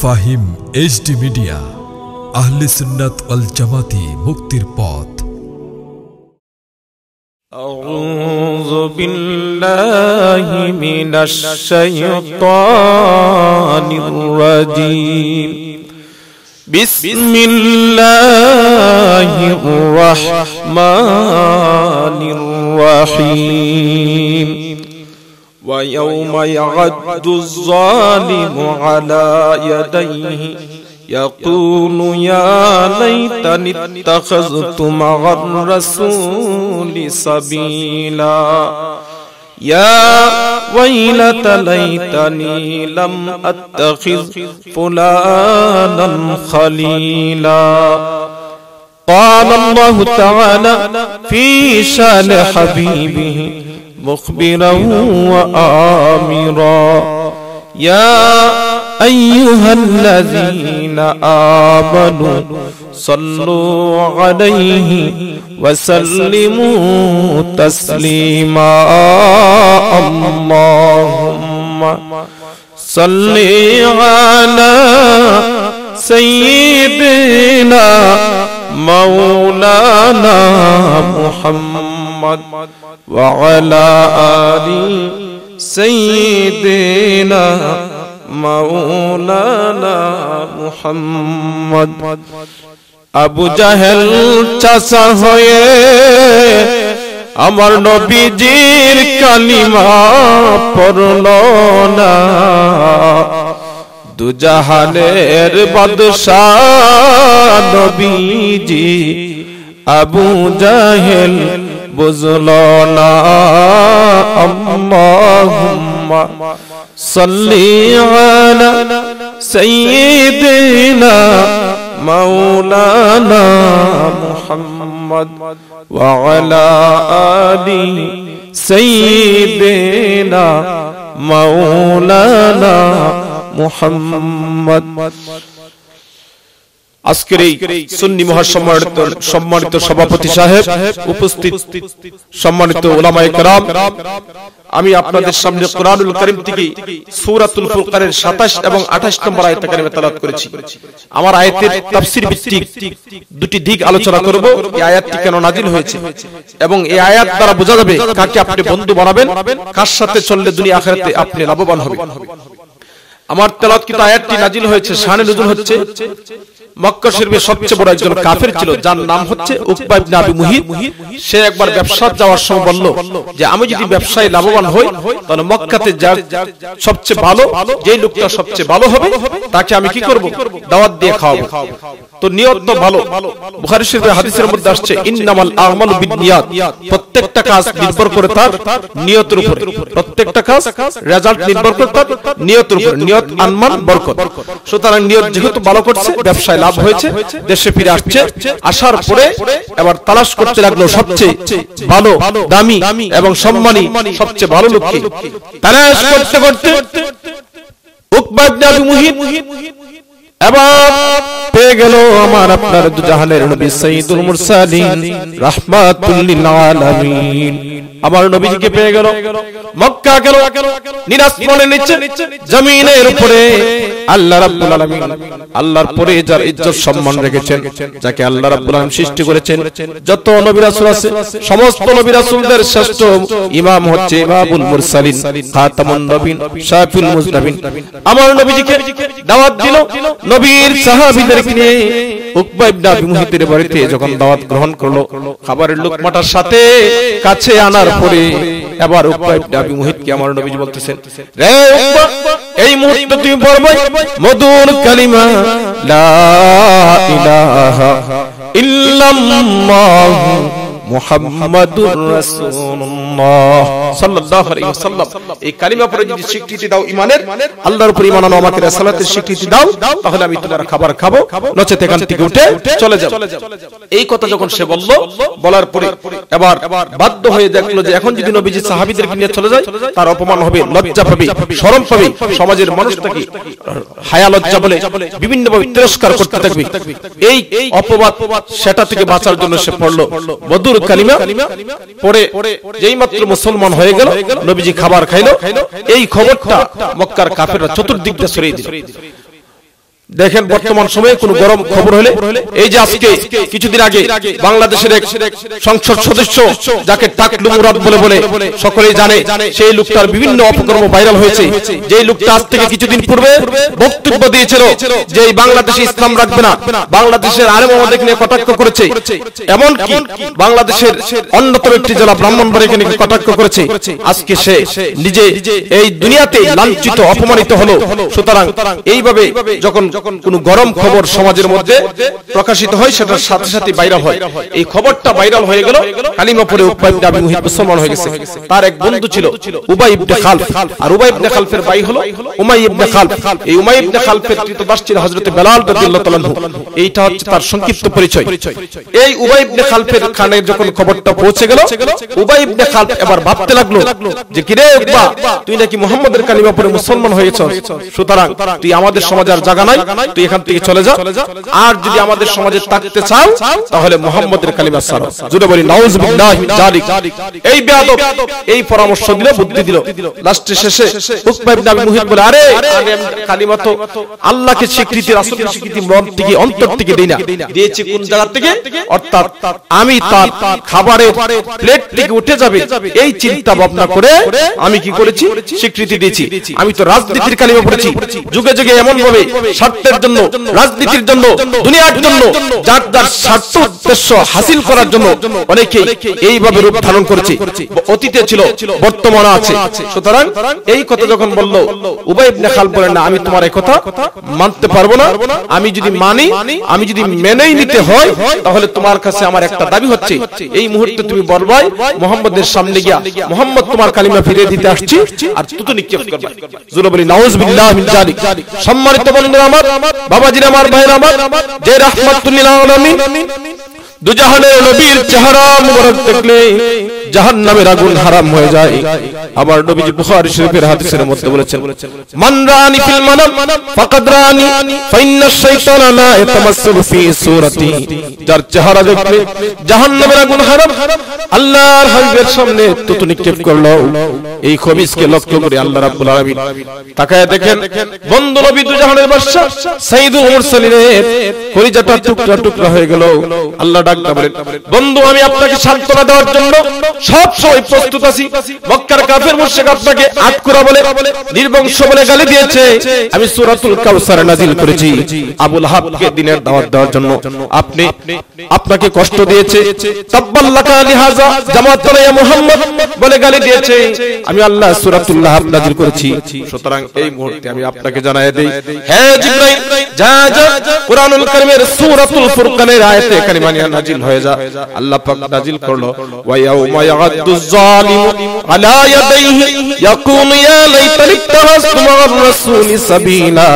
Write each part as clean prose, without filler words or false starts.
Fahim HD media, আহলে সুন্নাত ওয়াল জামাতি, মুক্তির পথ। আউযু বিল্লাহি মিনাশ শাইতানির রাজীম। বিসমিল্লাহির রাহমানির রাহিম। ويوم يعض الظالم على يديه يقول يا ليتني اتخذت مع الرسول سبيلا يا ويلتى ليتني لم أتخذ فلانا خليلا. قال الله تعالى في شان حبيبه مخبرا وآمرا يا أيها الذين آمنوا صلوا عليه وسلموا تسليما. اللهم صل على سيدنا مولانا محمد وعلى آل سيدنا مولانا محمد. আবু জাহেল চাচা হয়ে আমার নবীজির কালিমা পড়ল না, দুজাহানের বাদশাহ নবীজি আবু জাহেল বুঝল না। আল্লাহুম্মা সাল্লি আলা সাইয়্যিদিনা মাওলানা মুহাম্মদ ওয়া আলা আলি সাইয়্যিদিনা মাওলানা মুহাম্মদ। আজকের এই সুন্নি সম্মানিত সভাপতি সাহেব, উপস্থিত সম্মানিত উলামায়ে কেরাম, আমি আপনাদের সামনে কোরআনুল কারীম থেকে সূরাতুল ফুরকানের 27 এবং 28 নম্বর আয়াত কারিমা তেলাওয়াত করেছি। আমার আয়াতের তাফসীর ভিত্তিক দুটি দিক আলোচনা করব। এই আয়াতটি কেন নাজিল হয়েছে এবং এই আয়াত দ্বারা বোঝা যাবে কাকে আপনি বন্ধু বানাবেন, কার সাথে চললে দুনিয়া আখিরাতে আপনি লাভবান হবেন। আমার তেলাওয়াতকৃত আয়াতটি নাজিল হয়েছে, শানে নুজুল হচ্ছে মক্কা শরীফের সবচেয়ে বড় একজন কাফের ছিল, যার নাম হচ্ছে উকবা ইবনে আবি মুহিত। সে একবার ব্যবসা যাওয়ার সময় বলল যে আমি যদি ব্যবসায় লাভবান হই তাহলে মক্কাতে যার সবচেয়ে ভালো, যেই লোকটা সবচেয়ে ভালো হবে তাকে আমি কি করব, দাওয়াত দিয়ে খাওয়াবো। তো নিয়ত তো ভালো। বুখারী শরীফের হাদিসের মধ্যে আসছে ইন্নামাল আমালু বিন্নিয়াত, প্রত্যেকটা কাজ নির্ভর করে তার নিয়তের উপরে, প্রত্যেকটা কাজ রেজাল্ট নির্ভর করে তার নিয়তের উপরে। নিয়ত আনমান বরকত। সুতরাং নিয়ত যেহেতু ভালো করছে, ব্যবসায় লাভ হয়েছে, দেশে ফিরে আসছে। আসার পরে এবার তালাশ করতে লাগলো সবচেয়ে ভালো, দামি এবং সম্মানী সবচেয়ে ভালো লোককে। তালাশ করতে করতে উকবা ইবনে আবি মুহিত এবার পেয়ে গেল আমার আপনার দুজাহানের নবী সাইয়্যিদুল মুরসালিন রাহমাতুল লিল আলামিন। আমার নবীজিকে পেয়ে গেল। মক্কা গেল, নিরাসমানের নিচে জমিনের উপরে আল্লাহ রাব্বুল আলামিন, আল্লাহর পরে যার ইজ্জত সম্মান রেখেছেন, যাকে আল্লাহ রাব্বুল আলামিন সৃষ্টি করেছেন, যত নবী রাসূল আছে সমস্ত নবী রাসূলদের শ্রেষ্ঠ ইমাম হচ্ছে ইমামুল মুরসালিন, খাতামুন নবীন, শাফিউল মুজনাবিন। আমার নবীজিকে দাওয়াত দিল নবীর সাহাবীদেরকে নিয়ে। উকবা ইবনে আবি মুহিতের বাড়িতে যখন দাওয়াত গ্রহণ করলো, খাবারের লোকমাটার সাথে কাছে আনার পরে এবার উকবা ইবনে আবি মুহিতকে আমার নবীজি বলতেছেন, রে উকবা, এই মুহূর্তে তুমি পড়বে মধুর কালিমা লা ইলাহা ইল্লাল্লাহু মুহাম্মাদুর রাসূলুল্লাহ সাল্লাল্লাহু আলাইহি ওয়াসাল্লাম। এই কালিমা পড়ে যদি স্বীকৃতি দাও ইমানের, আল্লাহর উপর ঈমান আনো, আমাকে রাসূলের স্বীকৃতি দাও, তাহলে আমি তোমার খাবার খাবো, নচেত এখান থেকে উঠে চলে যাব। এই কথা যখন সে বলল, বলার পরে এবার বাধ্য হয়ে দেখলো যে এখন যদি নবীজি সাহাবীদেরকে নিয়ে চলে যায় তার অপমান হবে, লজ্জা পাবে, শরম পাবে, সমাজের মানুষ তাকে হায়া লজ্জা বলে বিভিন্ন ভাবে তিরস্কার করতে থাকবে। এই অপবাদ সেটা থেকে বাঁচার জন্য সে পড়লো মধুর কালিমা পড়ে যেই মাত্র মুসলমান হয়ে গেল, নবীজি খাবার খাইলো। এই খবরটা মক্কার কাফেররা চতুর্দিকটা ছড়িয়ে দিল। দেখেন বর্তমান সময়ে কোন গরম খবর হলে, এই যে আজকে কিছুদিন আগে বাংলাদেশের এক সংসদ সদস্য যাকে টাকলু মুরাদ বলে সকলেই জানে, সেই লোকটার বিভিন্ন অপকর্ম ভাইরাল হয়েছে। যে লোকটা আজ থেকে কিছুদিন পূর্বে বক্তব্য দিয়েছিল যে এই বাংলাদেশে ইসলাম রাখবে না, বাংলাদেশের আলেম ওলামাদের নিয়ে কটাক্ষ করেছে, এমনকি বাংলাদেশের অন্যতম একটি জেলা ব্রাহ্মণবাড়িয়াকে নিয়ে কটাক্ষ করেছে। আজকে সে নিজে এই দুনিয়াতে লাঞ্ছিত অপমানিত হলো। সুতরাং এইভাবে যখন কোন গরম খবর সমাজের মধ্যে প্রকাশিত হয়, সেটার সাথে সাথে ভাইরাল হয়। এই খবরটা ভাইরাল হয়ে গেল, কালিমা পড়ে উকবা ইবনে আবি মুহিত মুসলমান হয়ে গেছে। তার এক বন্ধু ছিল উবাই ইবনে খালফ, আর উবাই ইবনে খালফের ভাই হলো উমাইয়া ইবনে খালফ। এই উমাইয়া ইবনে খালফের ক্রীতদাস ছিল হযরত বেলাল রাদিয়াল্লাহু তাআলা আনহু। এইটা হচ্ছে তার সংক্ষিপ্ত পরিচয়। এই উবাই ইবনে খালফের কানে যখন খবরটা পৌঁছে গেল, উবাই ইবনে খালফ এবার ভাবতে লাগলো যে কিরে উকবা, তুই নাকি মুহাম্মাদের কালিমা পড়ে মুসলমান হয়েছস, সুতরাং তুই আমাদের সমাজে আর জায়গা নাই, তুই এখান থেকে চলে যা। আর যদি আমাদের সমাজে থাকতে চাও তাহলে মুহাম্মাদের কালিমা ছাড়ো। জোরে বলি নাউযুবিল্লাহি মিন যালিক। এই বেয়াদব এই পরামর্শ দিল, বুদ্ধি দিল। লাস্টে শেষে উকবা ইবনে আবি মুহিত বলে, আরে কালিমা তো আল্লাহকে স্বীকৃতি, রাসূলকে স্বীকৃতি মন থেকে অন্তর থেকে দেই না, দিয়েছি কোন জায়গা থেকে, অর্থাৎ আমি তার খাবারের প্লেট থেকে উঠে যাবে এই চিন্তা ভাবনা করে আমি কি করেছি, স্বীকৃতি দিয়েছি। আমি তো রাজনীতির কালিমা পড়েছি, যুগে যুগে এমন ভাবে স্বার্থের জন্য, রাজনীতির জন্য, দুনিয়ার জন্য, যার যার স্বার্থ উদ্দেশ্য হাসিল করার জন্য অনেকে এইভাবে রূপ ধারণ করেছে। অতীতে ছিল, বর্তমানে আছে। সুতরাং এই কথা যখন বলল, উবাই ইবনে খালফ বলেন, না আমি তোমার এই কথা মানতে পারবো না। আমি যদি মানি, আমি যদি মেনেই নিতে হয়, তাহলে তোমার কাছে আমার একটা দাবি হচ্ছে, এই মুহূর্তে তুমি বলবাই মুহাম্মাদের সামনে গিয়া, মুহাম্মদ তোমার কালিমা ফিরিয়ে দিতে আসছি, আর তুতো নিক্ষেপ করবা। জোরে বলি নাউযুবিল্লাহি মিন যালিক। সম্মানিত বন্ধুরা আমার, বাবাজিরা আমার, ভাইরা আমার, যে রাহমাতুল লিল আলামিন দুজাহানের নবীর চেহারা মুবারক দেখলে জাহান্নামের আগুন হারাম হয়ে যায়। আমার নবীজি বুখারী শরীফের হাদিসের মধ্যে বলেছেন, মান রানি ফিল মানাম ফাকাদ রানি ফাইন্না শাইতানা লা ইয়াতামাসসালু ফি সূরাতি। যার চেহারা দেখলে জাহান্নামের আগুন হারাম, আল্লাহর হাবিবের সামনে তুতু নিক্ষেপ করলো। এই খবিসকে লক্ষ্য করে আল্লাহ রাব্বুল আলামিন তাকায় দেখেন, বন্ধু নবী দুজাহানের বাদশা সাইয়্যিদুল মুরসালিনের কলিজাটা টুকরা টুকরা হয়ে গেল। আল্লাহ ডাকতে বলেন, বন্ধু আমি আপনাকে সান্ত্বনা দেওয়ার জন্য সব সময় প্রস্তুত আছি। মক্কার কাফের মুশরিক আপনাকে আটকুরা বলে, নির্বংশ বলে গালি দিয়েছে, আমি সূরাতুল কাউসার নাযিল করেছি আবু লাহাবকে দ্বীনের দাওয়াত দেওয়ার জন্য। আপনাকে কষ্ট দিয়েছে, তাব্বাল্লাকা লিহাযা জামাতুল ইয়া মুহাম্মদ বলে গালি দিয়েছে, আমি আল্লাহ সূরাতুল লাহাব নাযিল করেছি। সুতরাং এই মুহূর্তে আমি আপনাকে জানায় দেই, হে জিবরাইল যা যা কুরআনুল কারীমের সূরাতুল ফুরকানের আয়াতে কারিমা নিয়ে নাযিল হয়ে যা। আল্লাহ পাক নাযিল করলো, ওয়া ইয়াউমা ইয়া'আদ্দুজ জালিমু আলা ইয়াদাইহি ইয়াকুলু ইয়া লাইতানি ইত্তাখাযতু মা'আর রাসূলি সাবিলা।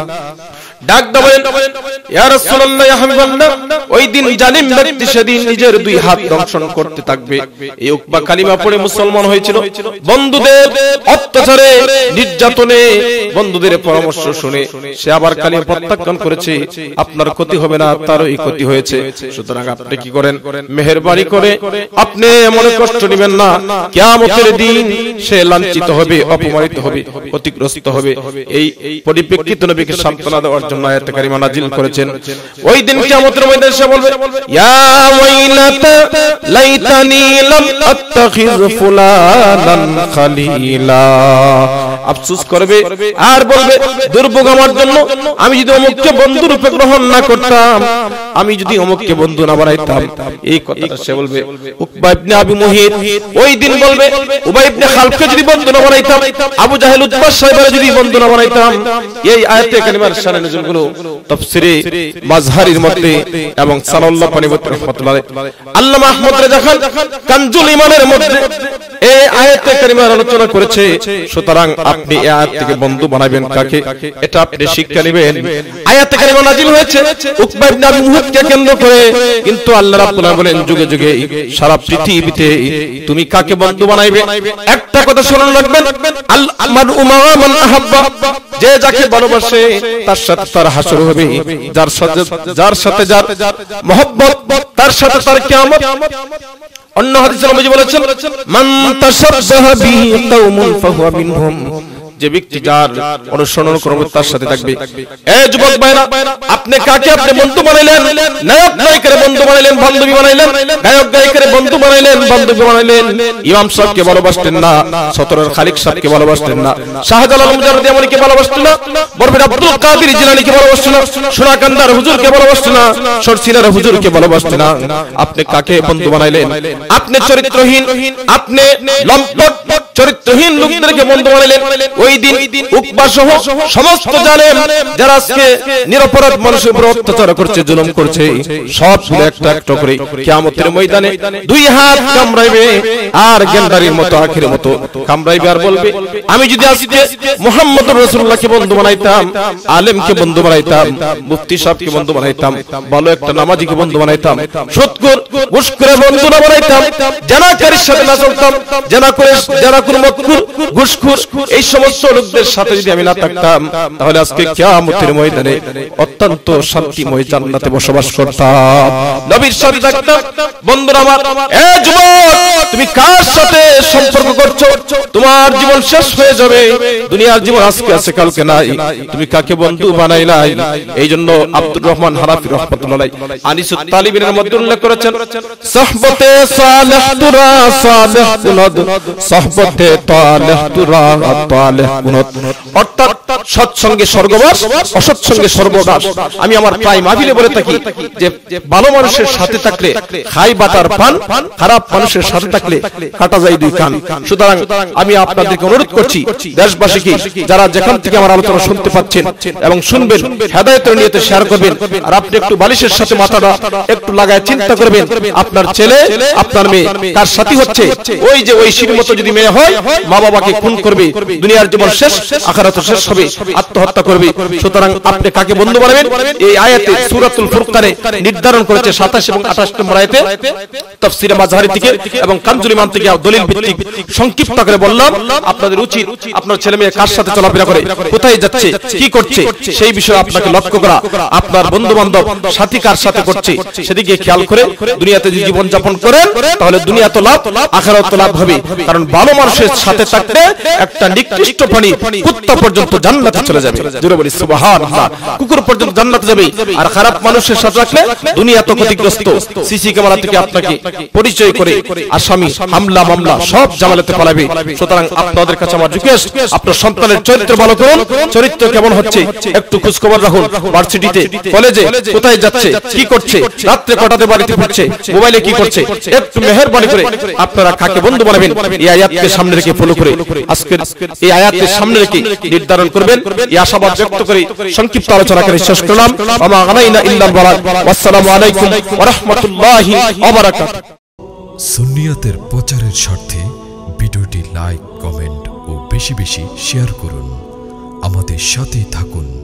ডাক দেবেন, ইয়া রাসূলুল্লাহ, ইয়া হাবিবাল্লাহ, ওই দিন জালিম ব্যক্তি সেদিন নিজের দুই হাত দংশন করতে থাকবে। এই উকবা কালিমা পড়ে মুসলমান হয়েছিল, বন্ধুদের অত্যাচারে, নির্যাতনে, বন্ধুদের পরামর্শ শুনে সে আবার কালিমা প্রত্যাখ্যান করেছে। আপনার ক্ষতি হবে না, তারই ক্ষতি হয়েছে। সুতরাং আপনি কি করেন, মেহেরবানি করে আপনি এমন কষ্ট নেবেন না, কিয়ামতের দিন সে লাঞ্ছিত হবে, অপমানিত হবে, ক্ষতিগ্রস্ত হবে। এই পরিপ্রেক্ষিতে নবীকে সান্ত্বনা দেওয়ার জন্য আয়াত কারিমা নাযিল করেছেন। ওই দিন কিয়ামতের ময়দানে সে বলবে, ইয়া ওয়াইলাতা লাইতানি লাম আত্তাখিজ ফুলানান খালিলা। আফসোস করবে আর বলবে, দুর্ভোগ আমার জন্য, আমি যদি অমুককে বন্ধু রূপে গ্রহণ না করতাম, আমি যদি অমুককে বন্ধু না বানাইতাম। এই কথাটা সে বলবে। উকবা ইবনে আবি মুহিত ওই দিন বলবে, উবাই ইবনে খালফকে যদি বন্ধু না বানাইতাম, আবু জাহেল উতবা সাহেবের যদি বন্ধু না বানাইতাম। এই আয়াতে কারিমার শানে নজুলগুলো তাফসীরে মাজহারির মধ্যে এবং সানাউল্লাহ পানিপতি রাহমাতুল্লাহ আল্লামা আহমদ রেজা খান কানজুল ঈমানের মধ্যে এই আয়াতে কারিমার আলোচনা করেছে। সুতরাং আপনি এই আয়াত থেকে বন্ধু বানাবেন কাকে, এটা আপনি শিক্ষা নেবেন। আয়াতে কারিমা নাযিল হয়েছে উকবা ইবনে আবি মুহিতকে কেন্দ্র করে, কিন্তু আল্লাহ রাব্বুল আলামিন বলেন, যুগে যুগে সারা পৃথিবীতে তুমি কাকে বন্ধু বানাইবে, একটা কথা শুনুন রাখবেন, আল আমারু মা মান আহাব্বা, যে যাকে ভালোবাসে তার সাথে তার হাসর হবে, যার সাথে যার মহব্বত তার সাথে তার কিয়ামত। অন্য হাদিসে নবী বলেছেন, মান তাশাব্বাহা বিহি কওমুন ফাহুয়া মিনহুম, যে ব্যক্তি যার অনুসরণ করবে তার সাথে থাকবে। এই যুবক ভাইরা, আপনি কাকে আপনি বন্ধু বানাইলেন? নায়ক নায়িকার বন্ধু বানাইলেন, বান্ধবী বানাইলেন। নায়ক গায়িকার বন্ধু বানাইলেন, বান্ধবী বানাইলেন। ইমাম সাহেবকে ভালোবাসতেন না, সতরের খালিক সাহেবকে ভালোবাসতেন না, শাহজালাল মুজাররদি আমরিকে ভালোবাসতেন না, বরফির আব্দুল কাদের জিলানীকে ভালোবাসতেন না, সোনাকান্দার হুজুরকে ভালোবাসতেন না, সরসিনার হুজুরকে ভালোবাসতেন না। আপনি কাকে বন্ধু বানাইলেন? আপনি চরিত্রহীন, আপনি লম্পট চরিত্রহীন লোকদেরকে বন্ধু বানাইলেন। ওই দিন উকবা সহ সমস্ত জালেম যারা আজকে নিরপরাধ মানুষের উপর অত্যাচার করছে, জুলুম করছে, সবগুলো একটা একটা করে কিয়ামতের ময়দানে দুই হাত কামড়াইবে আর গেন্ডারির মতো আখিরের মতো কামড়াইবে আর বলবে, আমি যদি আজকে মুহাম্মদুর রাসূলুল্লাহকে বন্ধু বানাইতাম, আলেমকে বন্ধু বানাইতাম, মুফতি সাহেবকে বন্ধু বানাইতাম, ভালো একটা নামাজিকে বন্ধু বানাইতাম, সুদখোর ঘুষখোরের বন্ধু না বানাইতাম, জানাকারীর সাথে না চলতাম, জানাকুর মতখোর ঘুষখোর এই সমস্ত লোকদের সাথে যদি আমি না থাকতাম, তাহলে আজকে কিয়ামতের ময়দানে অত্যন্ত শান্তিময় জান্নাতে বসবাস করতাম, নবীর সাথে থাকতাম। বন্ধুরা আমার, এ যুবক, তুমি কার সাথে সম্পর্ক করছো? তোমার জীবন শেষ হয়ে যাবে। দুনিয়ার জীবন আজকে আছে, কালকে নাই। তুমি কাকে বন্ধু বানাইলাই? এই জন্য আব্দুর রহমান হারাফি রাহমাতুল্লাহ আলাইহি আনিসুত তালিবিনের মধ্যে উল্লেখ করেছেন, সহবতে সালেহ তুরা সালেহ কুনত, সহবতে তালেহ তুরা তালেহ কুনত। অর্থাৎ সৎসঙ্গে স্বর্গবাস, অসৎসঙ্গে সর্বনাশ। আমি আমার প্রায় মাহফিলে বলে থাকি যে ভালো মানুষের সাথে থাকলে খাই বাতার পান, খারাপ মানুষের সাথে থাকলে কাটা যায় দুই কান। সুতরাং আমি আপনাদেরকে অনুরোধ করছি, দেশবাসীকে যারা যেখান থেকে আমার আলোচনা শুনতে পাচ্ছেন এবং শুনবেন, হেদায়েতের নিয়তে শেয়ার করবেন। আর আপনি একটু বালিশের সাথে মাথাটা একটু লাগায় চিন্তা করবেন, আপনার ছেলে আপনার মেয়ে কার সাথী হচ্ছে। ওই যে ওই শির মতো যদি মেয়ে হয়, মা বাবাকে খুন করবে, দুনিয়ার জীবন শেষ, আখিরাত শেষ হবে, আত্মহত্যা করবে। সুতরাং আপনি কাকে বন্ধু বানাবেন? এই আয়াতে সূরাতুল ফুরকানে নির্ধারণ করেছে 27 এবং 28 নম্বর আয়াতে। তাফসীরে মাযহারি থেকে এবং কানজুল ইমান থেকে দলিল ভিত্তিক সংক্ষিপ্ত করে বললাম। আপনাদের উচিত আপনার ছেলে মেয়ে কার সাথে চলাফেরা করে, কোথায় যাচ্ছে, কি করছে, সেই বিষয়ে আপনাকে লক্ষ্য করা। আপনার বন্ধু বান্ধব সাথী কার সাথে করছে সেদিকে খেয়াল করে দুনিয়াতে যদি জীবন যাপন করেন, তাহলে দুনিয়া তো লাভ, আখিরাত তো লাভ হবে। কারণ ভালো মানুষের সাথে থাকলে একটা নিকৃষ্ট প্রাণী কুত্তা পর্যন্ত জান্নাতে চলে যাবে। জোরে বলি সুবহানাল্লাহ। কুকুর পর্যন্ত জান্নাতে যাবে। আর খারাপ মানুষের সাথে রাখলে দুনিয়া তো ক্ষতিগ্রস্ত। সিসি ক্যামেরা থেকে আপনাকে পরিচয় করে আসামি, হামলা মামলা সব জামালাতে পালাবে। সুতরাং আপনাদের কাছে আমার রিকোয়েস্ট, আপনার সন্তানের চরিত্র ভালো করুন। চরিত্র কেমন হচ্ছে একটু খোঁজ খবর রাখুন। ভার্সিটিতে, কলেজে কোথায় যাচ্ছে, কি করছে, রাত্রে কটাতে বাড়িতে ফিরছে, মোবাইলে কি করছে, একটু মেহেরবানি করে আপনারা কাকে বন্ধু বানাবেন এই আয়াতকে সামনে রেখে ফলো করে আজকের এই আয়াতকে সামনে রেখে নির্ধারণ করবেন। এই আশাবাদ ব্যক্ত করে সংক্ষিপ্ত আলোচনা করে শেষ করলাম। ওয়া আলাইনা ইল্লাল বালাগ। আসসালামু আলাইকুম ওয়া রাহমাতুল্লাহি ওয়া বারাকাতুহু। সুন্নিয়াতের প্রচারের স্বার্থে ভিডিওটি লাইক, কমেন্ট ও বেশি বেশি শেয়ার করুন। আমাদের সাথেই থাকুন।